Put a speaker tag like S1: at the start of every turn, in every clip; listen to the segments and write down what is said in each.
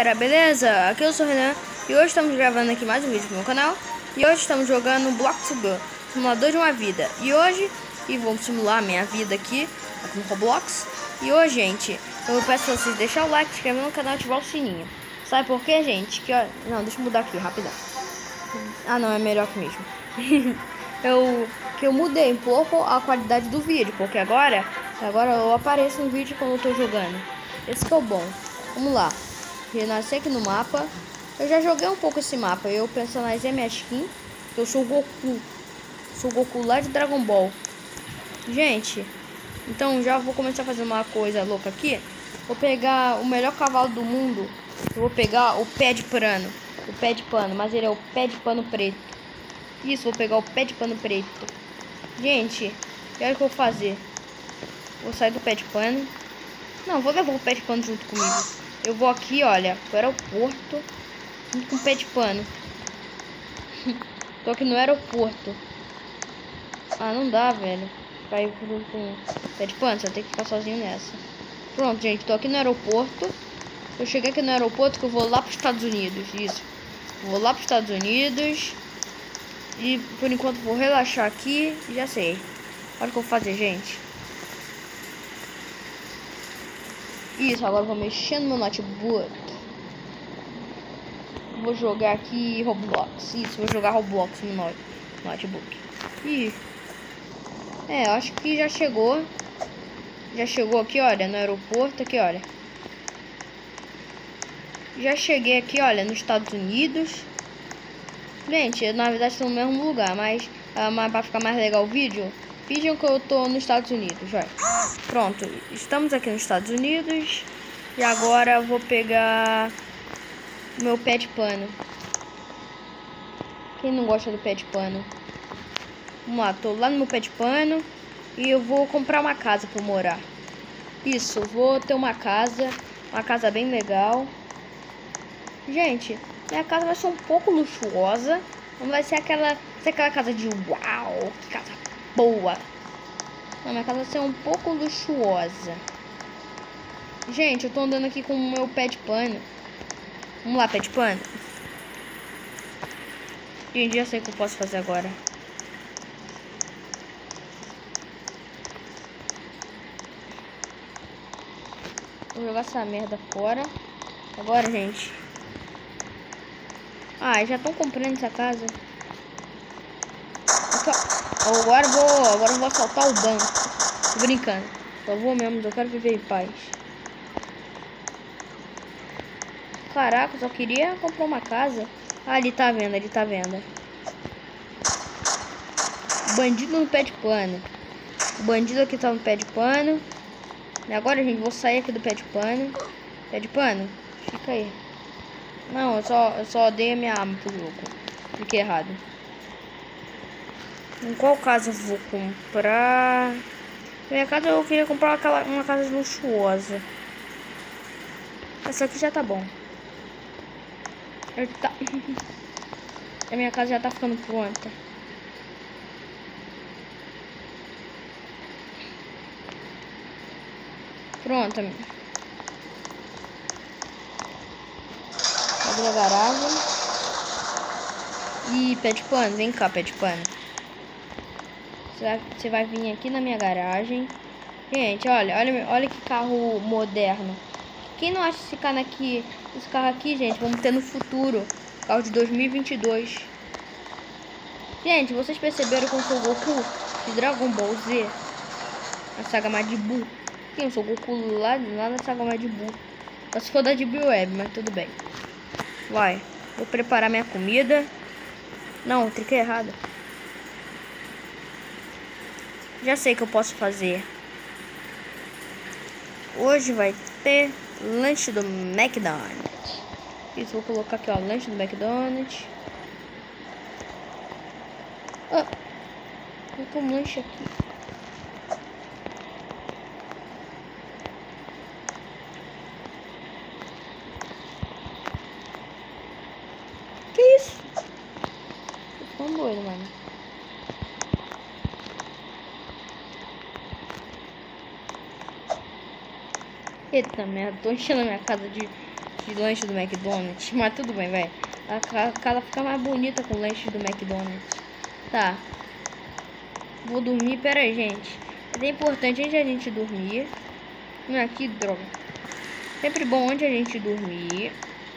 S1: galera, beleza? Aqui eu sou o Renan e hoje estamos gravando aqui mais um vídeo pro meu canal. E hoje estamos jogando Block to Go, simulador de uma vida. E hoje, vamos simular a minha vida aqui no Roblox. E hoje, gente, eu peço pra vocês deixar o like, se inscrever no canal e ativar o sininho. Sabe por quê, gente? Que, ó, não, deixa eu mudar aqui, rapidão. Ah, não, é melhor que mesmo. eu mudei um pouco a qualidade do vídeo, porque agora eu apareço no vídeo quando eu tô jogando. Esse que é o bom. Vamos lá. Renascer aqui no mapa. Eu já joguei um pouco esse mapa. Eu personalizei minha skin. Eu sou o Goku. Sou o Goku lá de Dragon Ball. Gente, então já vou começar a fazer uma coisa louca aqui. Vou pegar o melhor cavalo do mundo. Eu vou pegar o pé de pano. O pé de pano, mas ele é o pé de pano preto. Isso, vou pegar o pé de pano preto. Gente, olha o que eu vou fazer. Vou sair do pé de pano. Não, vou levar o pé de pano junto comigo. Eu vou aqui, olha, pro aeroporto junto com o pé de pano. Tô aqui no aeroporto. Ah, não dá, velho. Pra ir junto com o pé de pano, você vai ter que ficar sozinho nessa. Pronto, gente, tô aqui no aeroporto. Eu cheguei aqui no aeroporto que eu vou lá pros Estados Unidos. Isso. Vou lá pros Estados Unidos. E por enquanto vou relaxar aqui. Já sei. Olha o que eu vou fazer, gente. Isso, agora eu vou mexer no meu notebook. Vou jogar aqui Roblox. Isso, vou jogar Roblox no notebook. Ih. Acho que já chegou. Já chegou aqui, olha, no aeroporto. Aqui, olha. Já cheguei aqui, olha, nos Estados Unidos. Gente, na verdade estou no mesmo lugar, mas para ficar mais legal o vídeo, finjam que eu tô nos Estados Unidos, vai. Pronto, estamos aqui nos Estados Unidos. E agora eu vou pegar meu pé de pano. Quem não gosta do pé de pano? Vamos lá, tô lá no meu pé de pano. E eu vou comprar uma casa para morar. Isso, eu vou ter uma casa bem legal. Gente, minha casa vai ser um pouco luxuosa. Não vai ser aquela casa de uau, que casa boa. Não, minha casa vai ser um pouco luxuosa. Gente, eu tô andando aqui com o meu pé de pano. Vamos lá, pé de pano. Gente, já sei o que eu posso fazer agora. Vou jogar essa merda fora. Agora, gente. Ah, já estão comprando essa casa. Agora eu vou assaltar o banco. Tô brincando. Só vou mesmo, eu quero viver em paz. Caraca, eu só queria comprar uma casa. Ah, ali tá vendo, ali tá vendo. Bandido no pé de pano. O bandido aqui tá no pé de pano. E agora, gente, vou sair aqui do pé de pano. Pé de pano, fica aí. Não, eu só dei a minha arma pro jogo. Fiquei errado. Em qual casa eu vou comprar? Na minha casa eu queria comprar uma casa luxuosa. Essa aqui já tá bom. A minha casa já tá ficando pronta. Pronto, amigo. Abre a garagem. Ih, pé de pano, vem cá, pé de pano. Você vai vir aqui na minha garagem. Gente, olha que carro moderno. Quem não acha esse carro aqui, gente, vamos ter no futuro. Carro de 2022. Gente, vocês perceberam que eu sou o Goku de Dragon Ball Z? A saga Majin Buu. Eu sou o Goku lá na saga Majin Buu. Só se for da Deep Web, mas tudo bem. Vai, vou preparar minha comida. Não, cliquei errado. Já sei o que eu posso fazer. Hoje vai ter lanche do McDonald's. Isso, vou colocar aqui, ó, lanche do McDonald's. Vou pôr um lanche aqui. Que isso? Tô ficando doido, mano. Eita merda, tô enchendo a minha casa de de lanche do McDonald's. Mas tudo bem, vai. A casa fica mais bonita com lanche do McDonald's. Tá. Vou dormir. Pera aí, gente. É importante antes de a gente dormir. Aqui, droga. Sempre bom antes a gente dormir.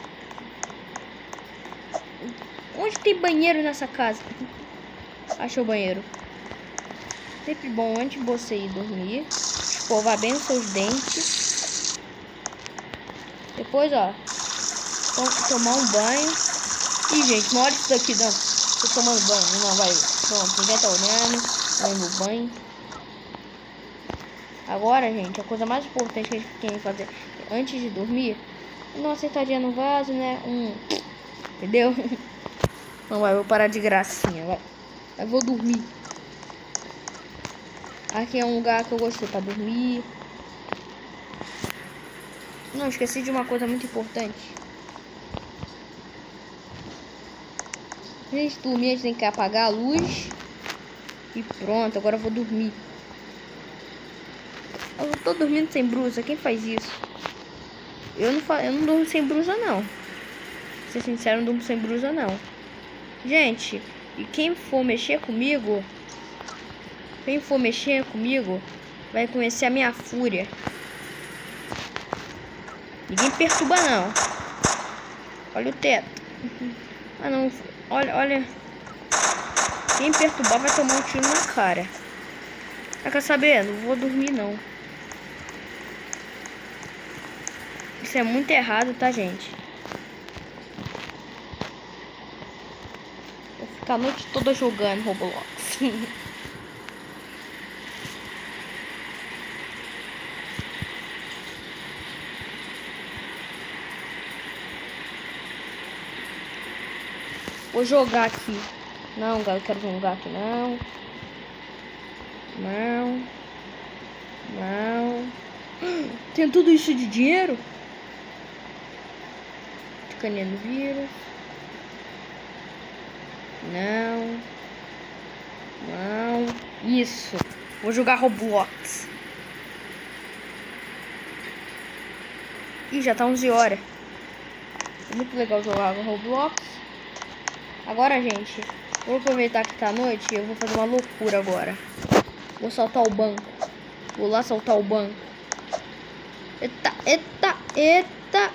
S1: Onde tem banheiro nessa casa? Achou o banheiro. Sempre bom antes de você ir dormir. Escovar bem os seus dentes. Depois, ó. Tomar um banho. Ih, gente, não olha isso daqui, não. Tô tomando banho. Não, vai. Pronto, ninguém tá olhando. Vai no banho. Agora, gente, a coisa mais importante que a gente tem que fazer antes de dormir é dar uma acertadinha no vaso, né? Entendeu? Não, vai, vou parar de gracinha, vai. Eu vou dormir. Aqui é um lugar que eu gostei pra dormir. Não, esqueci de uma coisa muito importante. Antes de dormir, a gente tem que apagar a luz. E pronto, agora eu vou dormir. Eu tô dormindo sem brusa, quem faz isso? Eu não durmo sem brusa, não. Pra ser sincero, não durmo sem brusa, não. Gente, e quem for mexer comigo, vai conhecer a minha fúria. Ninguém perturba, não. Olha o teto. Ah, não. Olha. Quem perturbar vai tomar um tiro na cara. Quer saber? Não vou dormir, não. Isso é muito errado, tá, gente? Vou ficar a noite toda jogando Roblox. Vou jogar aqui. Não, galera, eu quero jogar aqui, não. Não. Tem tudo isso de dinheiro? Caninha do vírus. Não. Isso. Vou jogar Roblox. Ih, já tá 11 horas. É muito legal jogar Roblox. Agora, gente, vou aproveitar que tá noite e eu vou fazer uma loucura agora. Vou saltar o banco. Vou lá saltar o banco. Eita.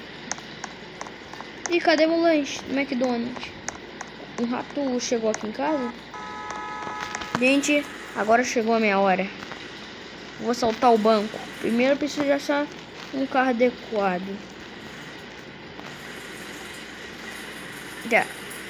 S1: E cadê meu lanche do McDonald's? Um rato chegou aqui em casa. Gente, agora chegou a minha hora. Vou saltar o banco. Primeiro eu preciso de achar um carro adequado. Já.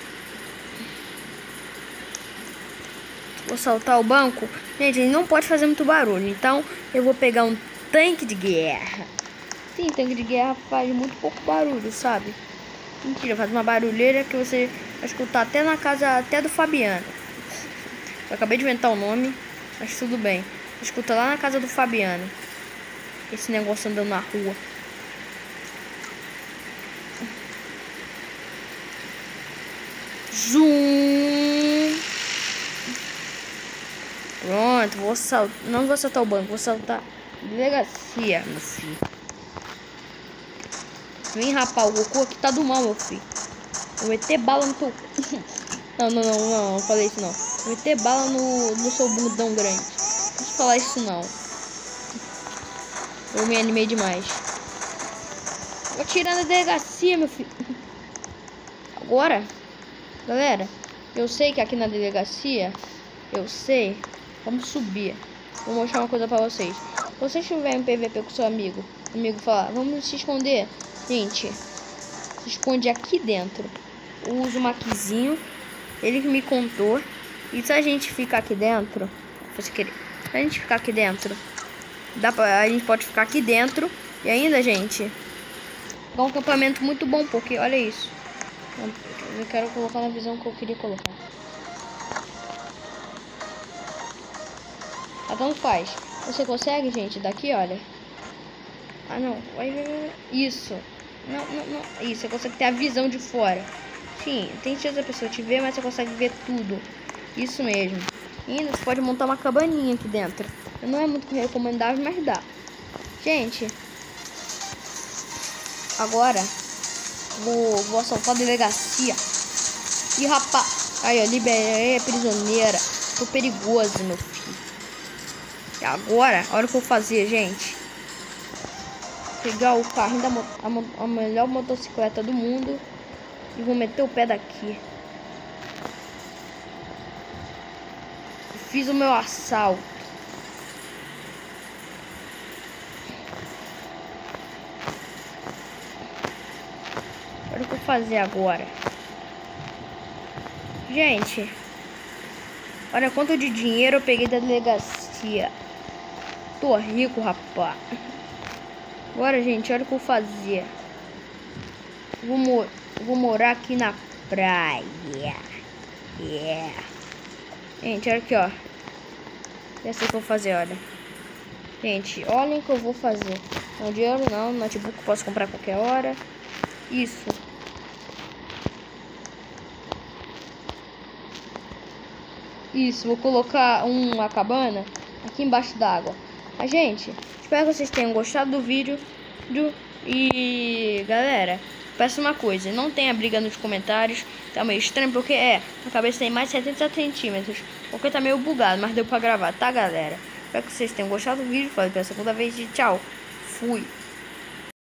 S1: Vou saltar o banco. Gente, ele não pode fazer muito barulho. Então eu vou pegar um tanque de guerra. Sim, tanque de guerra faz muito pouco barulho, sabe? Mentira, faz uma barulheira que você vai escutar até na casa até do Fabiano. Eu acabei de inventar o nome, mas tudo bem. Escuta lá na casa do Fabiano. Esse negócio andando na rua. Zoom. Pronto, não vou saltar o banco, vou saltar a delegacia, meu filho. Vem rapar, o Goku aqui tá do mal, meu filho. Eu vou meter bala no teu... Não falei isso não. Vou meter bala no seu bundão grande. Não posso falar isso não. Eu me animei demais. Vou tirar na delegacia, meu filho. Agora, galera, eu sei que aqui na delegacia, vamos subir. Vou mostrar uma coisa pra vocês. Se você estiver em PVP com seu amigo falar, vamos se esconder. Gente, se esconde aqui dentro. Eu uso o maquizinho. Ele que me contou. E se a gente ficar aqui dentro, se a gente ficar aqui dentro, a gente pode ficar aqui dentro. E ainda, gente, é um acampamento muito bom, porque olha isso. Eu quero colocar na visão que eu queria colocar. Então faz. Você consegue, gente, daqui, olha. Ah, não. Vai. Isso. Não. Isso, você consegue ter a visão de fora. Sim, tem chance da pessoa te ver, mas você consegue ver tudo. Isso mesmo. E ainda você pode montar uma cabaninha aqui dentro. Não é muito recomendável, mas dá. Gente, Agora vou assaltar a delegacia. Ih, rapaz. Aí, ó, liberei a prisioneira. Tô perigoso, meu filho. E agora, olha o que eu vou fazer, gente. Pegar o carrinho a melhor motocicleta do mundo e vou meter o pé daqui. Fiz o meu assalto. Olha o que eu vou fazer agora. Gente, olha quanto de dinheiro eu peguei da delegacia. Tô rico, rapaz. Agora, gente, olha o que eu vou fazer. Vou morar aqui na praia. Yeah. Gente, olha aqui, ó. Essa que eu vou fazer, olha. Gente, olhem o que eu vou fazer. Não, dinheiro não, notebook eu posso comprar a qualquer hora. Isso. Isso, vou colocar uma cabana aqui embaixo d'água. Mas, gente, espero que vocês tenham gostado do vídeo. E, galera, peço uma coisa. Não tenha briga nos comentários. Tá meio estranho porque a cabeça tem mais de 70 centímetros. Porque tá meio bugado, mas deu pra gravar, tá, galera? Espero que vocês tenham gostado do vídeo. Falei pela segunda vez e tchau. Fui.